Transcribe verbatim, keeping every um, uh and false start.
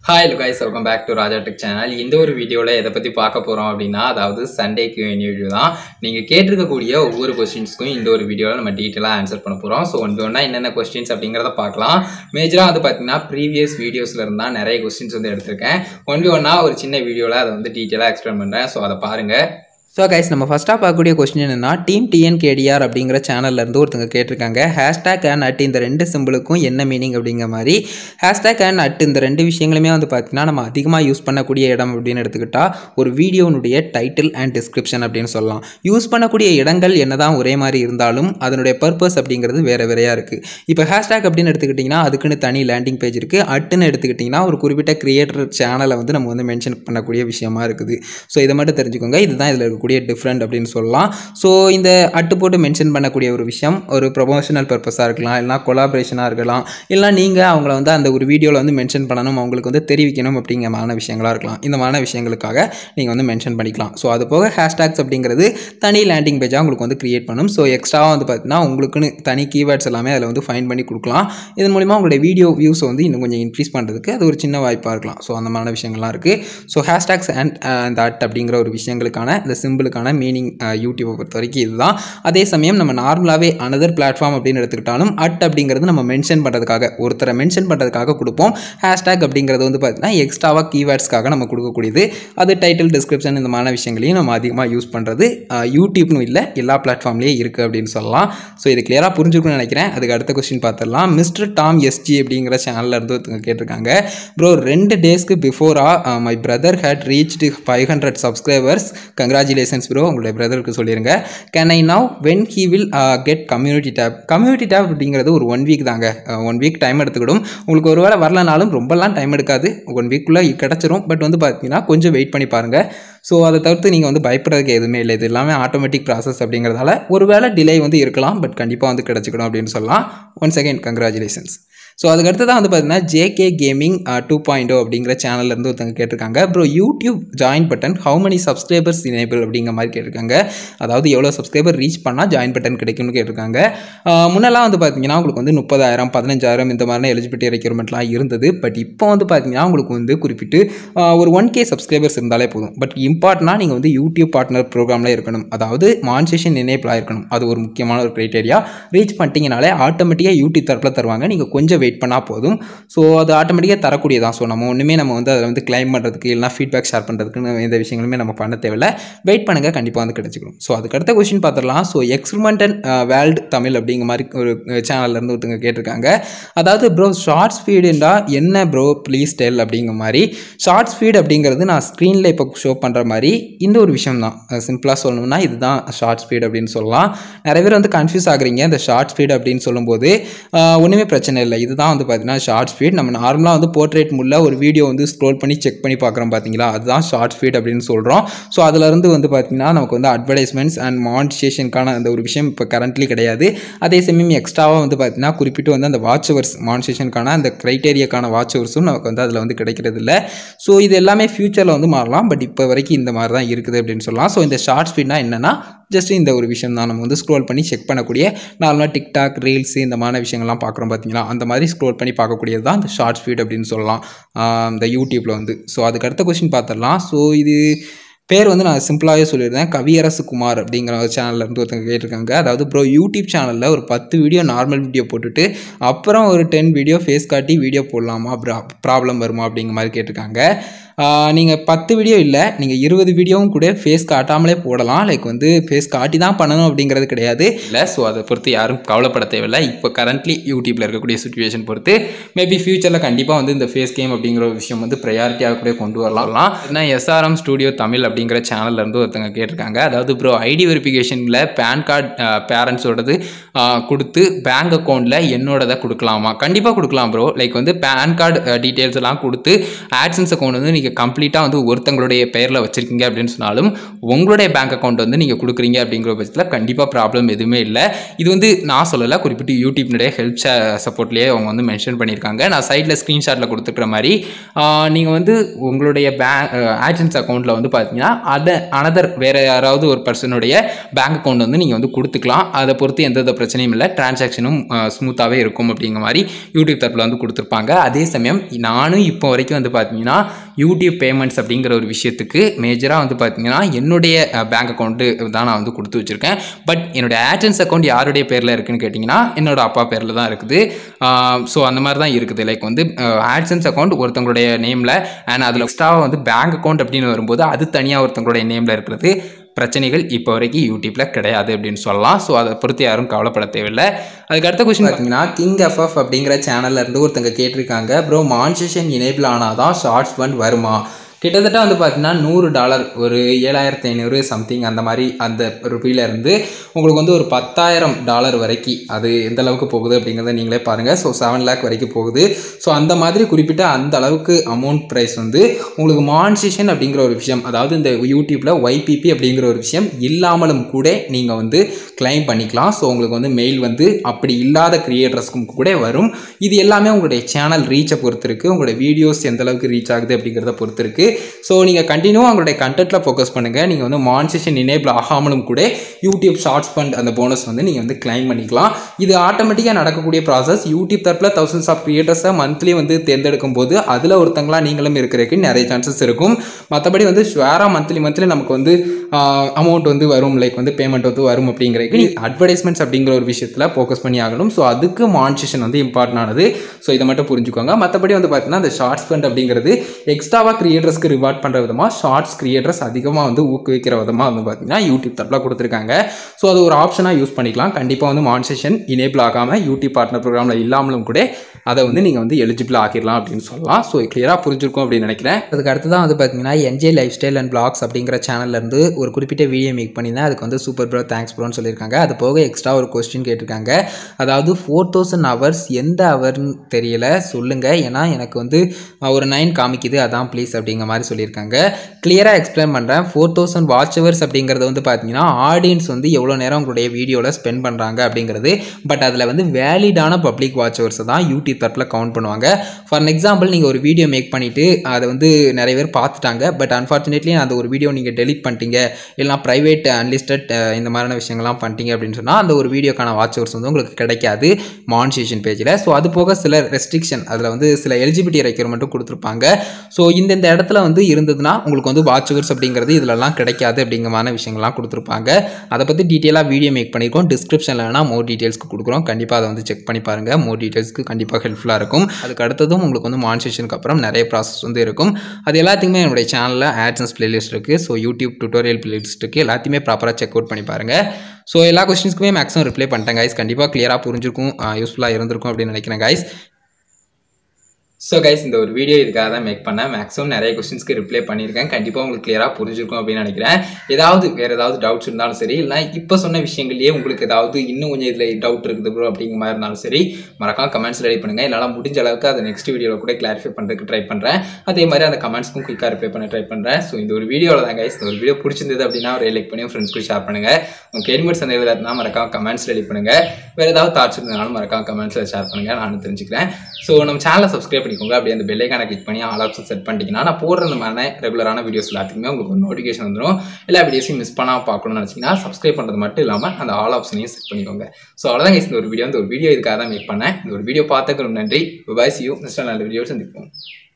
Hi hello guys, welcome back to Raja Tech channel. இந்த ஒரு வீடியோல எதை பத்தி பார்க்க போறோம் அப்படினா அதாவது Sunday Q and A video தான். நீங்க கேட்டிருக்க கூடிய ஒவ்வொரு क्वेश्चंसக்கும் இந்த ஒரு வீடியோல நம்ம டீடைலா ஆன்சர் பண்ண போறோம். சோ ஒன்று ஒண்ணா என்னென்ன क्वेश्चंस அப்படிங்கறத பார்க்கலாம். மேஜரா வந்து பாத்தீங்கன்னா previous வீடியோஸ்ல இருந்தா நிறைய क्वेश्चंस வந்து எடுத்துர்க்கேன். ஒன்று ஒண்ணா ஒரு சின்ன வீடியோல அத வந்து டீடைலா எக்ஸ்பிளைன் பண்றேன். சோ அத பாருங்க. So guys, நம்ம ஃபர்ஸ்டா பார்க்கக்கூடிய क्वेश्चन என்னன்னா team T N K D R அப்படிங்கற சேனல்ல இருந்து ஒருத்தங்க கேட்டிருக்காங்க hashtag and at இந்த ரெண்டு சிம்பலுக்கும் என்ன மீனிங் அப்படிங்கிற மாதிரி hashtag and at இந்த ரெண்டு விஷயங்களுமே வந்து பாத்தீங்கன்னா நம்ம அதிகமா யூஸ் பண்ணக்கூடிய இடம் அப்படினு எடுத்துக்கிட்டா ஒரு வீடியோனுடைய டைட்டில் and description அப்படினு சொல்லலாம். யூஸ் பண்ணக்கூடிய இடங்கள் என்னதான் ஒரே மாதிரி இருந்தாலும் அதனுடைய பர்பஸ் அப்படிங்கிறது வேற வேறயா இருக்கு. இப்போ hashtag அப்படினு எடுத்துக்கிட்டீங்கன்னா அதுக்குன்னு தனி லேண்டிங் பேஜ் இருக்கு. அட்னு எடுத்துக்கிட்டீங்கன்னா ஒரு குறிப்பிட்ட கிரியேட்டர் சேனலை வந்து நம்ம வந்து மென்ஷன் பண்ணக்கூடிய விஷயமா இருக்குது. சோ இத மட்டும் தெரிஞ்சுக்கோங்க. இதுதான் இதுல கூடிய டிஃபரண்ட் அப்படினு சொல்லலாம். சோ இந்த அட்டு போட்டு மென்ஷன் பண்ணக்கூடிய ஒரு விஷயம் ஒரு ப்ரொமோஷனல் பர்பஸா இருக்கலாம், இல்லனா கொலாபரேஷனா இருக்கலாம், இல்ல நீங்க அவங்கள வந்து அந்த ஒரு வீடியோல வந்து மென்ஷன் பண்ணனும், அவங்களுக்கு வந்து தெரிவிக்கணும் அப்படிங்கமான விஷயங்களா இருக்கலாம். இந்த மாதிரி விஷயங்களுக்காக நீங்க வந்து மென்ஷன் பண்ணிக்கலாம். சோ அது போக ஹேஷ்டேக்ஸ் அப்படிங்கிறது தனி லேண்டிங் பேஜா உங்களுக்கு வந்து கிரியேட் பண்ணும். சோ எக்ஸ்ட்ராவா வந்து பாத்தீங்கன்னா உங்களுக்குன்னு தனி கீவேர்ட்ஸ் எல்லாமே அதுல வந்து ஃபைண்ட் பண்ணி கொடுக்கலாம். இதன் மூலமா உங்களுடைய வீடியோ வியூஸ் வந்து இன்னும் கொஞ்சம் இன்க்ரீஸ் பண்றதுக்கு அது ஒரு சின்ன வாய்ப்பா இருக்கலாம். சோ அந்த மாதிரி விஷயங்கள்லாம் இருக்கு. சோ ஹேஷ்டேக்ஸ் அண்ட் அந்த அட் அப்படிங்கிற ஒரு விஷயங்களுக்கான இந்த சிம்பிளுக்கான மீனிங் யூடியூப் பொறுத்த வரைக்கும் இதுதான். அதே சமயம் நம்ம நார்மலாவே another platform அப்படின்னு எடுத்துக்கிட்டாலும் அட் அப்படிங்கிறது நம்ம மென்ஷன் பண்றதுக்காக ஒருத்தரை மென்ஷன் பண்றதுக்காக கொடுப்போம். ஹேஷ்டேக் அப்படிங்கிறது வந்து பார்த்தீங்கன்னா எக்ஸ்ட்ராவா கீவேர்ட்ஸ்க்காக நம்ம கொடுக்கக்கூடியது. அது டைட்டில் டிஸ்கிரிப்ஷன் இந்த மாதிரி விஷயங்களையும் நம்ம அதிகமாக யூஸ் பண்றது யூடியூப்னு இல்லை எல்லா பிளாட்ஃபார்ம்லேயே இருக்கு அப்படின்னு சொல்லலாம். ஸோ இது கிளியரா புரிஞ்சுக்கணும்னு நினைக்கிறேன். அதுக்கு அடுத்த கொஸ்டின் பார்த்துடலாம். மிஸ்டர் டாம் எஸ்ஜி அப்படிங்கிற சேனல்ல இருந்து கேட்டிருக்காங்க. ப்ரோ ரெண்டு டேஸ்க்கு பிஃபோரா my brother had reached five hundred subscribers. Congratulations bro, உங்களுடைய பிரதருக்கு சொல்லிருங்க. Can I now when he will get community tab. Community tab அப்படிங்கிறது ஒரு ஒன் வீக் தாங்க. ஒன் வீக் டைம் எடுத்துக்கிடும். உங்களுக்கு ஒரு வேளை வரலனாலும் ரொம்பலாம் டைம் எடுக்காது. ஒன் வீக்குள்ளே கிடச்சிரும். பட் வந்து பார்த்தீங்கன்னா கொஞ்சம் வெயிட் பண்ணி பாருங்க. ஸோ அதை தவிர்த்து நீங்கள் வந்து பயப்படுறதுக்கு எதுவுமே இல்லை. இது எல்லாமே ஆட்டோமேட்டிக் ப்ராசஸ் அப்படிங்கிறதால ஒரு வேளை டிலே வந்து இருக்கலாம். பட் கண்டிப்பாக வந்து கிடச்சிக்கணும் அப்படின்னு சொல்லலாம். Once again congratulations. ஸோ அதுக்கடுத்து தான் வந்து பார்த்தீங்கன்னா JK gaming two point O அப்படிங்கிற சேனல்ல இருந்து ஒருத்தங்க கேட்டிருக்காங்க. Bro YouTube join button how many subscribers enable அப்படிங்கிற மாதிரி கேட்டிருக்காங்க. அதாவது எவ்வளோ சப்ஸ்கிரைபர் ரீச் பண்ணால் ஜாயின் பட்டன் கிடைக்கும்னு கேட்டிருக்காங்க. முன்னெல்லாம் வந்து பார்த்தீங்கன்னா உங்களுக்கு வந்து முப்பதாயிரம் பதினஞ்சாயிரம் இந்த மாதிரி எலிஜிபிலிட்டி ரெக்யூர்மெண்ட்லாம் இருந்தது. பட் இப்போ வந்து பார்த்தீங்கன்னா உங்களுக்கு வந்து குறிப்பிட்டு ஒரு ஒன் கே சப்ஸ்கிரைபர்ஸ் இருந்தாலே போதும். பட் இம்பார்ட்டனாக நீங்கள் வந்து யூடியூப் பார்ட்னர் ப்ரோக்ராமில் இருக்கணும். அதாவது மானிட்டைசேஷன் எனேபிள் ஆயிருக்கணும். அது ஒரு முக்கியமான ஒரு கிரைட்டேரியா. ரீச் பண்ணிட்டீங்கனாலே ஆட்டோமேட்டிக்காக யூடியூப் தரப்பில் தருவாங்க. நீங்கள் கொஞ்சம் வெயிட் பண்ணால் போதும். ஸோ அது ஆட்டோமேட்டிக்காக தரக்கூடியதான். ஸோ நம்ம ஒன்றுமே நம்ம வந்து அதில் வந்து கிளைம் பண்ணுறதுக்கு இல்லைனா ஃபீட்பேக் ஷேர் பண்ணுறதுக்கு இந்த விஷயங்களுமே நம்ம பண்ண தேவையில்லை. வெயிட் பண்ணுங்கள், கண்டிப்பாக வந்து கிடைச்சிக்கணும். ஸோ அதுக்கு அடுத்த கொஸ்டின் பார்த்துடலாம். ஸோ எக்ஸ்பிரிமெண்டல் வேர்ல்டு தமிழ் அப்படிங்கிற மாதிரி ஒரு சேனல்லேருந்து ஒருத்தங்க கேட்டிருக்காங்க. அதாவது ப்ரோ ஷார்ட்ஸ் ஃபீடுண்டா என்ன ப்ரோ ப்ளீஸ் டெல் அப்படிங்கிற மாதிரி. ஷார்ட்ஸ் ஃபீட் அப்படிங்கிறது நான் ஸ்க்ரீனில் இப்போ ஷோ பண்ணுற மாதிரி இந்த ஒரு விஷயம் தான். சிம்பிளாக சொல்லணும்னா இதுதான் ஷார்ட் ஸ்பீட் அப்படின்னு சொல்லலாம். நிறைய பேர் வந்து கன்ஃபியூஸ் ஆகுறீங்க. இந்த ஷார்ட் ஸ்பீட் அப்படின்னு சொல்லும்போது ஒன்றுமே பிரச்சனை இல்லை. இதுதான் வந்து பார்த்தீங்கன்னா ஷார்ட் ஸ்பீட். நம்ம நார்மலாக வந்து போர்ட்ரேட் முள்ள ஒரு வீடியோ வந்து ஸ்க்ரோல் பண்ணி செக் பண்ணி பார்க்குறோம் பார்த்தீங்களா, அதுதான் ஷார்ட் ஸ்பீட் அப்படின்னு சொல்கிறோம். ஸோ அதுலேருந்து வந்து பார்த்தீங்கன்னா நமக்கு வந்து அட்வர்டைஸ்மெண்ட்ஸ் அண்ட் மானிட்டைசேஷனுக்கான அந்த ஒரு விஷயம் இப்போ கரண்ட்லி கிடையாது. அதே சமயம் எக்ஸ்ட்ராவாக வந்து பார்த்தீங்கன்னா குறிப்பிட்டு வந்து அந்த வாட்ச் ஹவர்ஸ் மானிட்டைசேஷனுக்கான அந்த கிரைட்டேரியாக்கான வாட்ச் ஹவர்ஸும் நமக்கு வந்து அதில் வந்து கிடைக்கிறது இல்லை. ஸோ இது எல்லாமே ஃபியூச்சரில் வந்து மாறலாம். பட் இப்போ வரைக்கும் இந்த மாதிரி தான் இருக்குது அப்படின்னு சொல்லலாம். ஸோ இந்த ஷார்ட் ஸ்பீட்னா என்னன்னா ஜஸ்ட் இந்த ஒரு விஷயம் தான். நம்ம வந்து ஸ்க்ரோல் பண்ணி செக் பண்ணக்கூடிய நார்மலாக டிக்டாக் ரீல்ஸ் இந்த மாதிரி விஷயங்கள்லாம் பார்க்குறோம் பார்த்தீங்களா, அந்த மாதிரி ஸ்க்ரோல் பண்ணி பார்க்கக்கூடியது தான் இந்த ஷார்ட் ஸ்பீட் அப்படின்னு சொல்லலாம் இந்த யூடியூப்பில் வந்து. ஸோ அதுக்கு அடுத்த கொஸ்டின் பார்த்துடலாம். ஸோ இது பேர் வந்து நான் சிம்பிளாகவே சொல்லியிருந்தேன். கவியரசு குமார் அப்படிங்கிற ஒரு சேனலில் இருந்து ஒருத்தங்க கேட்டிருக்காங்க. அதாவது ப்ரோ யூடியூப் சேனலில் ஒரு பத்து வீடியோ நார்மல் வீடியோ போட்டுட்டு அப்புறம் ஒரு டென் வீடியோ ஃபேஸ் காட்டி வீடியோ போடலாமா, ப்ராப்ளம் வருமா அப்படிங்கிற மாதிரி கேட்டிருக்காங்க. நீங்கள் பத்து வீடியோ இல்லை, நீங்கள் இருபது வீடியோவும் கூட ஃபேஸ் காட்டாமலே போடலாம். லைக் வந்து ஃபேஸ் காட்டி தான் பண்ணணும் அப்படிங்கிறது கிடையாது இல்லை. ஸோ அதை பொறுத்து யாரும் கவலைப்பட தேவையில்லை. இப்போ கரண்ட்லி யூடியூப்பில் இருக்கக்கூடிய சுச்சுவேஷன் பொறுத்து மேபி ஃபியூச்சரில் கண்டிப்பாக வந்து இந்த ஃபேஸ் கேம் அப்படிங்கிற ஒரு விஷயம் வந்து ப்ரையாரிட்டியாக கூட கொண்டு வரலாம். ஏன்னா எஸ்ஆர்எம் ஸ்டுடியோ தமிழ் அப்படிங்கிற சேனல்ல இருந்து ஒருத்தங்க கேட்டிருக்காங்க. அதாவது ப்ரோ ஐடி வெரிஃபிகேஷனில் பேன் கார்டு பேரண்ட்ஸோடது கொடுத்து பேங்க் அக்கௌண்ட்டில் என்னோடதை கொடுக்கலாமா? கண்டிப்பாக கொடுக்கலாம் ப்ரோ. லைக் வந்து பேன் கார்டு டீட்டெயில்ஸ் எல்லாம் கொடுத்து ஆட்சன்ஸ் அக்கௌண்ட் வந்து நீங்கள் நீங்கள் கம்ப்ளீட்டாக வந்து ஒருத்தங்களுடைய பெயரில் வச்சுருக்கீங்க அப்படின்னு சொன்னாலும் உங்களுடைய பேங்க் அக்கௌண்ட் வந்து நீங்கள் கொடுக்குறீங்க அப்படிங்கிற பட்சத்தில் கண்டிப்பாக ப்ராப்ளம் எதுவுமே இல்லை. இது வந்து நான் சொல்லலை, குறிப்பிட்டு யூடியூப்னுடைய ஹெல்ப் சப்போர்ட்லேயே அவங்க வந்து மென்ஷன் பண்ணியிருக்காங்க. நான் சைடில் ஸ்க்ரீன்ஷாட்டில் கொடுத்துக்கிற மாதிரி நீங்கள் வந்து உங்களுடைய பேங்க் ஆட்சன்ஸ் அக்கௌண்ட்டில் வந்து பார்த்தீங்கன்னா அதை அனதர் வேறு யாராவது ஒரு பர்சனுடைய பேங்க் அக்கௌண்ட் வந்து நீங்கள் வந்து கொடுத்துக்கலாம். அதை பொறுத்து எந்த பிரச்சனையும் இல்லை, டிரான்சாக்ஷனும் ஸ்மூத்தாகவே இருக்கும் அப்படிங்கிற மாதிரி யூடியூப் தரப்பில் வந்து கொடுத்துருப்பாங்க. அதே சமயம் நானும் இப்போ வரைக்கும் வந்து பார்த்தீங்கன்னா யூடியூப் பேமெண்ட்ஸ் அப்படிங்கிற ஒரு விஷயத்துக்கு மேஜராக வந்து பார்த்தீங்கன்னா என்னுடைய பேங்க் அக்கௌண்ட்டு தான் நான் வந்து கொடுத்து வச்சுருக்கேன். பட் என்னுடைய ஆட்சன்ஸ் அக்கௌண்ட் யாருடைய பேரில் இருக்குதுன்னு கேட்டிங்கன்னா என்னோட அப்பா பேரில் தான் இருக்குது. ஸோ அந்த மாதிரி தான் இருக்குது. லைக் வந்து ஆட்சன்ஸ் அக்கௌண்ட் ஒருத்தங்களுடைய நேமில் அண்ட் அதில் எக்ஸ்ட்ராவாக வந்து பேங்க் அக்கௌண்ட் அப்படின்னு வரும்போது அது தனியாக ஒருத்தங்களுடைய நேமில் இருக்கிறது பிரச்சனைகள் இப்போ வரைக்கும் யூடியூப்பில் கிடையாது அப்படின்னு சொல்லலாம். ஸோ அதை பொறுத்து யாரும் கவலைப்பட தேவையில்லை. அதுக்கு அடுத்த கொஸ்டின் பார்த்தீங்கன்னா கிங் எஃப்எஃப் அப்படிங்கிற சேனல்ல இருந்து ஒருத்தங்க கேட்டிருக்காங்க, ப்ரோ மானிட்டைசேஷன் எனேபிள் ஆனால் தான் ஷார்ட்ஸ் ஃபண்ட் வருமா? கிட்டத்தட்ட வந்து பார்த்தீங்கன்னா நூறு டாலர் ஒரு ஏழாயிரத்தி ஐநூறு சம்திங் அந்த மாதிரி அந்த ருப்பியிலேருந்து உங்களுக்கு வந்து ஒரு பத்தாயிரம் டாலர் வரைக்கும் அது எந்த அளவுக்கு போகுது அப்படிங்கிறத நீங்களே பாருங்கள். ஸோ செவன் லேக் வரைக்கும் போகுது. ஸோ அந்த மாதிரி குறிப்பிட்ட அந்த அளவுக்கு அமௌண்ட் ப்ரைஸ் வந்து உங்களுக்கு மானிட்டைசேஷன் அப்படிங்கிற ஒரு விஷயம், அதாவது இந்த யூடியூப்பில் ஒய்பிபி அப்படிங்கிற ஒரு விஷயம் இல்லாமலும் கூட நீங்கள் வந்து கிளைம் பண்ணிக்கலாம். ஸோ உங்களுக்கு வந்து மெயில் வந்து அப்படி இல்லாத கிரியேட்டர்ஸ்க்கும் கூட வரும். இது எல்லாமே உங்களுடைய சேனல் ரீச்சை பொறுத்து இருக்குது, உங்களுடைய வீடியோஸ் எந்த அளவுக்கு ரீச் ஆகுது அப்படிங்கிறத பொறுத்து இருக்குது. ஸோ நீங்கள் கண்டினியூவாக உங்களுடைய கண்டென்ட்டில் ஃபோக்கஸ் பண்ணுங்கள். நீங்கள் வந்து மானிட்டைசேஷன் எனேபிள் ஆகாமலும் கூட யூடியூப் ஷார்ட்ஸ் ஃபண்ட் அந்த போனஸ் வந்து நீங்கள் வந்து கிளைம் பண்ணிக்கலாம். இது ஆட்டோமேட்டிக்காக நடக்கக்கூடிய ப்ராசஸ். யூடியூப் தரப்பில் தௌசண்ட்ஸ் ஆஃப் கிரியேட்டர்ஸை மந்த்லி வந்து தேர்ந்தெடுக்கும் போது அதில் ஒருத்தங்களா நீங்களும் இருக்கிறதுக்கு நிறைய சான்சஸ் இருக்கும். மற்றபடி வந்து ஷுவராக மந்த்லி மந்த்லி நமக்கு வந்து அமௌண்ட் வந்து வரும், லைக் வந்து பேமெண்ட் வந்து வரும் அப்படிங்கிறதுக்கு நீங்கள் அட்வர்டைஸ்மெண்ட்ஸ் அப்படிங்கிற ஒரு விஷயத்தில் ஃபோக்கஸ் பண்ணி ஆகணும். ஸோ அதுக்கு மானிட்டைசேஷன் வந்து இம்பார்ட்டன் ஆனது. ஸோ இதை மட்டும் புரிஞ்சுக்கோங்க. மற்றபடி வந்து பார்த்தீங்கன்னா அந்த ஷார்ட்ஸ் ஃபண்ட் அப்படிங்கிறது எக்ஸ்ட்ராவாக கிரியேட்டர்ஸ் ரிவார்ட் பண்ணுற விதமாக ஷார்ட்ஸ் கிரியேட்டர்ஸ் அதிகமாக வந்து ஊக்குவிக்கிற விதமாக வந்து பார்த்தீங்கன்னா யூடியூப் தரப்பில் கொடுத்துருக்காங்க. ஸோ அது ஒரு ஆப்ஷனாக யூஸ் பண்ணிக்கலாம். கண்டிப்பாக வந்து மானிட்டைசேஷன் எனேபிள் ஆகாமல் யூடியூப் பார்ட்னர் ப்ரோக்ராமில் இல்லாமலும் கூட அதை வந்து நீங்கள் வந்து எலிஜிபிள் ஆகிடலாம் அப்படின்னு சொல்லலாம். ஸோ கிளியராக புரிஞ்சிருக்கும் அப்படின்னு நினைக்கிறேன். அதுக்கு அடுத்து தான் வந்து பார்த்தீங்கன்னா NJ lifestyle and vlogs அப்படிங்கிற சேனல்லேருந்து ஒரு குறிப்பிட்ட வீடியோ மேக் பண்ணியிருந்தேன். அதுக்கு வந்து சூப்பர் ப்ரோ தேங்க்ஸ் ப்ரோன்னு சொல்லியிருக்காங்க. அது போக எக்ஸ்ட்ரா ஒரு கொஸ்டின் கேட்டிருக்காங்க, அதாவது ஃபோர் தௌசண்ட் ஹவர்ஸ் எந்த ஹவர்னு தெரியல சொல்லுங்கள், ஏன்னா எனக்கு வந்து ஒரு நைன் காமிக்குது, அதான் ப்ளீஸ் அப்படிங்கிற மாதிரி சொல்லியிருக்காங்க. கிளியராக எக்ஸ்பிளைன் பண்ணுறேன். ஃபோர் தௌசண்ட் வாட்ச் ஹவர்ஸ் அப்படிங்கிறது வந்து பார்த்தீங்கன்னா ஆடியன்ஸ் வந்து எவ்வளோ நேரம் உங்களுடைய வீடியோவில் ஸ்பெண்ட் பண்ணுறாங்க அப்படிங்கிறது. பட் அதில் வந்து வேலிடான பப்ளிக் வாட்ச் ஹவர்ஸை தான் யூடியூப் தரப்பில் கவுண்ட் பண்ணுவாங்க. ஃபார் எக்ஸாம்பிள் நீங்கள் ஒரு வீடியோ மேக் பண்ணிவிட்டு அதை வந்து நிறைய பேர் பார்த்துட்டாங்க, பட் அன்ஃபார்ச்சுனேட்லி அந்த ஒரு வீடியோ நீங்கள் டெலிட் பண்ணிட்டீங்க, இல்லைனா ப்ரைவேட் அன்லிஸ்டட் இந்த மாதிரியான விஷயங்கள்லாம் பண்ணிட்டீங்க அப்படின்னு சொன்னால் அந்த ஒரு வீடியோக்கான வாட்ச் ஹவர்ஸ் வந்து உங்களுக்கு கிடைக்காது மானிட்டைசேஷன் பேஜில். ஸோ அது போக சில ரெஸ்ட்ரிக்ஷன், அதில் வந்து சில எலிஜிபிலிட்டி ரெக்யர்மெண்ட்டும் கொடுத்துருப்பாங்க. ஸோ இந்த இந்த இடத்துல வந்து இருந்ததுன்னா உங்களுக்கு வந்து வாட்ச் ஹவர்ஸ் அப்படிங்கிறது இதிலெல்லாம் கிடைக்காது அப்படிங்கிற விஷயங்கள்லாம் கொடுத்துருப்பாங்க. அதை பற்றி டீட்டெயிலாக வீடியோ மேக் பண்ணியிருக்கோம். டிஸ்கிரிப்ஷனில் வேணால் மோர் டீட்டெயில்ஸ்க்கு கொடுக்குறோம். கண்டிப்பாக அதை வந்து செக் பண்ணி பாருங்கள். மோர் டீட்டெயில்ஸ்க்கு கண்டிப்பாக ஹெல்ப்ஃபுல்லாக இருக்கும். அதுக்கு அடுத்ததும் உங்களுக்கு வந்து மானிட்டைசேஷனுக்கு அப்புறம் நிறைய ப்ராசஸ் வந்து இருக்கும். அது எல்லாத்துக்குமே என்னுடைய சேனலில் ஆட்சன்ஸ் பிளேலிஸ்ட் இருக்குது. ஸோ யூடியூப் டுட்டோரியல் பிளேலிஸ்ட் இருக்குது. எல்லாத்தையுமே ப்ராப்பராக செக் அவுட் பண்ணி பாருங்கள். ஸோ எல்லா கொஸ்டின்ஸ்க்குமே மேக்ஸிமம் ரிப்ளை பண்ணிட்டேன் கைஸ். கண்டிப்பாக கிளியராக புரிஞ்சிருக்கும், யூஸ்ஃபுல்லாக இருந்திருக்கும் அப்படின்னு நினைக்கிறேன் கைஸ். ஸோ கைஸ், இந்த ஒரு வீடியோ இதுக்காக தான் மேக் பண்ணேன். மேக்ஸிமம் நிறைய கொஸ்டின்ஸ்க்கு ரிப்ளை பண்ணியிருக்கேன். கண்டிப்பாக உங்களுக்கு கிளியராக புரிஞ்சிருக்கும் அப்படின்னு நினைக்கிறேன். ஏதாவது வேறு ஏதாவது டவுட்ஸ் இருந்தாலும் சரி, இல்லை இப்போ சொன்ன விஷயங்கள்லேயே உங்களுக்கு ஏதாவது இன்னும் கொஞ்சம் இதில் டவுட் இருக்குது ப்ரோ அப்படிங்கிற மாதிரி இருந்தாலும் சரி, மறக்காம கமெண்ட்ஸ் ரெடி பண்ணுங்கள். என்னால் முடிஞ்ச அளவுக்கு அதை நெக்ஸ்ட் வீடியோவில் கூட கிளாரிஃபை பண்ணுறதுக்கு ட்ரை பண்ணுறேன். அதே மாதிரி அந்த கமெண்ட்ஸ்க்கும் குயிக்காக ரிப்ளை பண்ண ட்ரை பண்ணுறேன். ஸோ இந்த ஒரு வீடியோவில் தான் கைஸ், இந்த ஒரு வீடியோ பிடிச்சிருந்தது அப்படின்னா ஒரு லைக் பண்ணி ஃப்ரெண்ட்ஸ்க்கு ஷேர் பண்ணுங்கள். உங்கள் எனிமேட்ஸ் அந்த இருந்தால் மறக்காம கமெண்ட்ஸ் ரெடி பண்ணுங்கள். வேறு ஏதாவது தாட்ஸ் இருந்தாலும் மறக்காம கமெண்ட்ஸில் ஷேர் பண்ணுங்கள், நானும் தெரிஞ்சுக்கிறேன். ஸோ நம்ம சேனலை சப்ஸ்கிரைப் பண்ணிக்கோங்க. அப்படியே அந்த பெல் ஐகானை கிளிக் பண்ணி ஆல் ஆப்ஷன் செட் பண்ணிட்டீங்கன்னா நான் போடுற இந்த மாதிரி ரெகுலரான வீடியோஸ் எல்லாத்துக்குமே உங்களுக்கு ஒரு நோட்டிஃபிகேஷன் வந்துடும். எல்லா வீடியோஸையும் மிஸ் பண்ணாமல் பார்க்கணும்னு நினச்சிங்கன்னா சப்ஸ்கிரைப் பண்ணுறது மட்டும் இல்லாமல் அந்த ஆல் ஆப்ஷனையும் செட் பண்ணிக்கோங்க. ஸோ அவ்வளோதான் இந்த ஒரு வீடியோ இந்த ஒரு வீடியோ இதுக்காக தான் மேக் பண்ணேன். இந்த ஒரு வீடியோ பார்த்ததுக்கு ரொம்ப நன்றி. Bye, see you. நெக்ஸ்ட் நல்ல வீடியோ சந்திப்போம்.